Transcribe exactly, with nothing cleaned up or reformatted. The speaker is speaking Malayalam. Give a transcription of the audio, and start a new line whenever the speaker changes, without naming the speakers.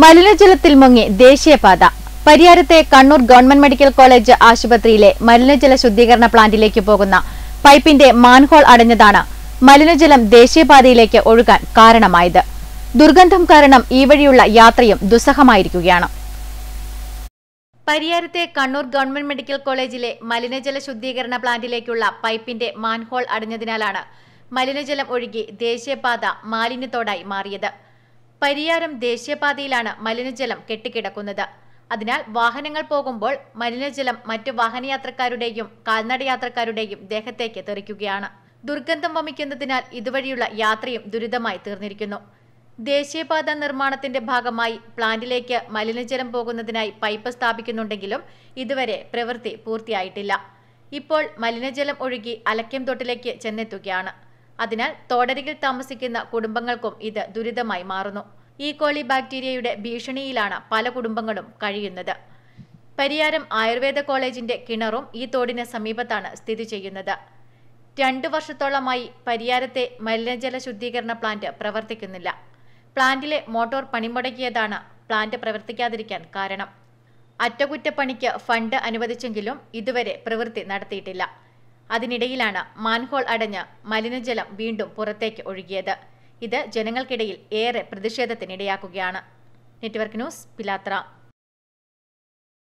മലിനജലത്തിൽ മുങ്ങി ദേശീയപാത. പരിയാരത്തെ കണ്ണൂർ ഗവൺമെന്റ് മെഡിക്കൽ കോളേജ് ആശുപത്രിയിലെ മലിനജല ശുദ്ധീകരണ പ്ലാന്റിലേക്ക് പോകുന്ന പൈപ്പിന്റെ മാൻഹോൾ അടഞ്ഞതാണ് മലിനജലം ദേശീയപാതയിലേക്ക് ഒഴുകാൻ കാരണമായത്. ദുർഗന്ധം കാരണം ഈ വഴിയുള്ള യാത്രയും ദുസ്സഹമായിരിക്കുകയാണ്. പരിയാരത്തെ കണ്ണൂർ ഗവൺമെന്റ് മെഡിക്കൽ കോളേജിലെ മലിനജല ശുദ്ധീകരണ പ്ലാന്റിലേക്കുള്ള പൈപ്പിന്റെ മാൻഹോൾ അടഞ്ഞതിനാലാണ് മലിനജലം ഒഴുകി ദേശീയപാത മാലിന്യത്തോടായി മാറിയത്. പരിയാരം ദേശീയപാതയിലാണ് മലിനജലം കെട്ടിക്കിടക്കുന്നത്. അതിനാൽ വാഹനങ്ങൾ പോകുമ്പോൾ മലിനജലം മറ്റു വാഹനയാത്രക്കാരുടെയും കാൽനടയാത്രക്കാരുടെയും ദേഹത്തേക്ക് തെറിക്കുകയാണ്. ദുർഗന്ധം വമിക്കുന്നതിനാൽ ഇതുവഴിയുള്ള യാത്രയും ദുരിതമായി തീർന്നിരിക്കുന്നു. ദേശീയപാത നിർമ്മാണത്തിന്റെ ഭാഗമായി പ്ലാന്റിലേക്ക് മലിനജലം പോകുന്നതിനായി പൈപ്പ് സ്ഥാപിക്കുന്നുണ്ടെങ്കിലും ഇതുവരെ പ്രവൃത്തി പൂർത്തിയായിട്ടില്ല. ഇപ്പോൾ മലിനജലം ഒഴുകി അലക്യം തൊട്ടിലേക്ക് ചെന്നെത്തുകയാണ്. അതിനാൽ തോടരികിൽ താമസിക്കുന്ന കുടുംബങ്ങൾക്കും ഇത് ദുരിതമായി മാറുന്നു. ഈ കോളി ബാക്ടീരിയയുടെ ഭീഷണിയിലാണ് പല കുടുംബങ്ങളും കഴിയുന്നത്. പരിയാരം ആയുർവേദ കോളേജിന്റെ കിണറും ഈ തോടിന് സമീപത്താണ് സ്ഥിതി ചെയ്യുന്നത്. രണ്ടു വർഷത്തോളമായി പരിയാരത്തെ മലിനജല ശുദ്ധീകരണ പ്ലാന്റ് പ്രവർത്തിക്കുന്നില്ല. പ്ലാന്റിലെ മോട്ടോർ പണിമുടക്കിയതാണ് പ്ലാന്റ് പ്രവർത്തിക്കാതിരിക്കാൻ കാരണം. അറ്റകുറ്റപ്പണിക്ക് ഫണ്ട് അനുവദിച്ചെങ്കിലും ഇതുവരെ പ്രവൃത്തി നടത്തിയിട്ടില്ല. അതിനിടയിലാണ് മാൻഹോൾ അടഞ്ഞ് മലിനജലം വീണ്ടും പുറത്തേക്ക് ഒഴുകിയത്. ഇത് ജനങ്ങൾക്കിടയിൽ ഏറെ പ്രതിഷേധത്തിനിടയാക്കുകയാണ്. നെറ്റ്വർക്ക് ന്യൂസ്, പിലാത്ര.